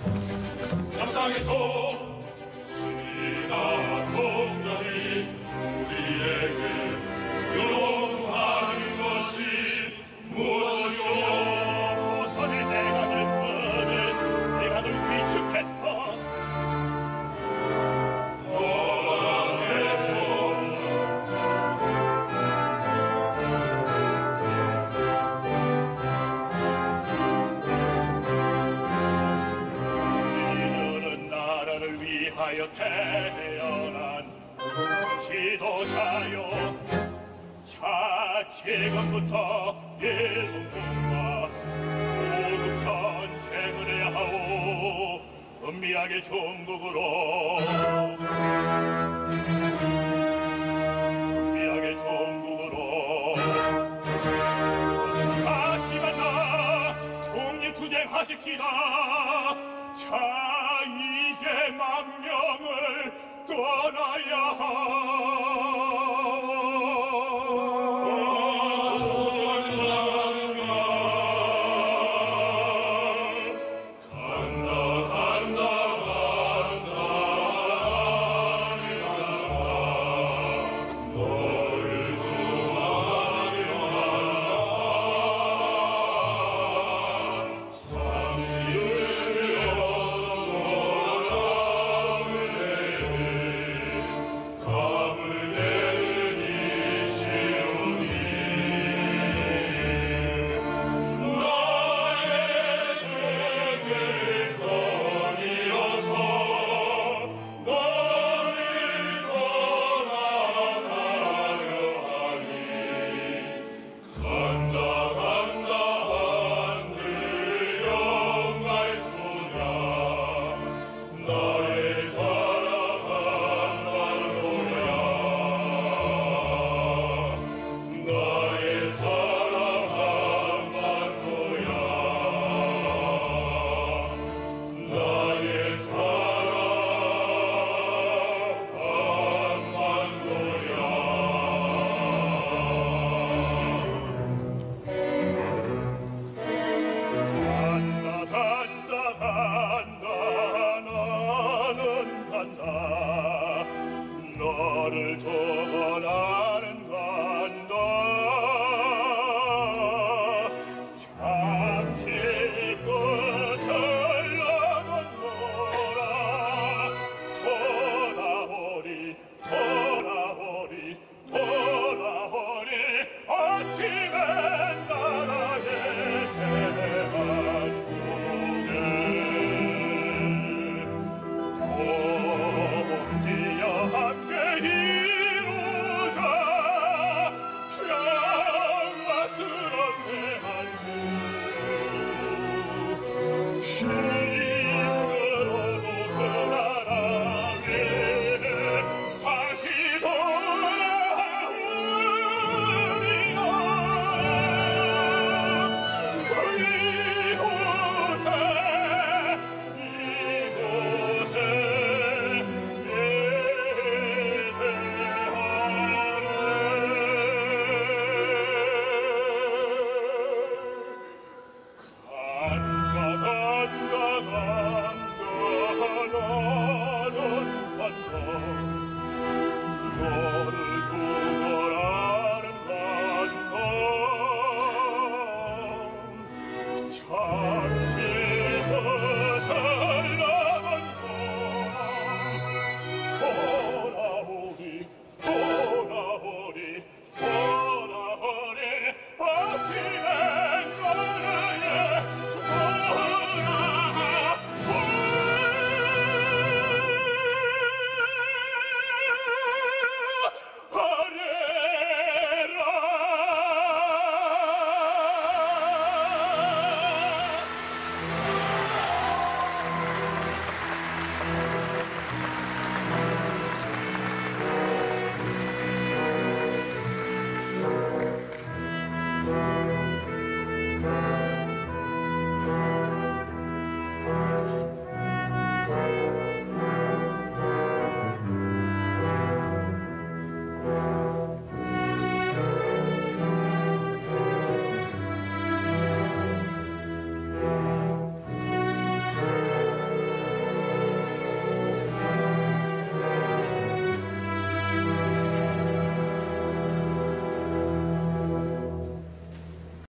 영상에서 신이나 동정이 우리에게 요구하는 것이 무엇이오? 조선의 내가 늘 뻔해 내가 늘 위축했어. 위하여 태어난 지도자요. 자 지금부터 일본군과 고국 전쟁을 해야 하오. 은밀하게 종국으로 은밀하게 종국으로 어서 다시 만나 독립투쟁하십시다. 자 이제 망명을 떠나야 하오. 너를 두고 나는 간다. 잠시 끝을 넘어노라. 돌아오리 돌아오리 돌아오리. 아침엔 나라의 대한국에 동지여 함께 이루자 평화스러운 대한국. 힘들어도 그 나라 위에 다시 돌아오리라. 이곳에 너를 두고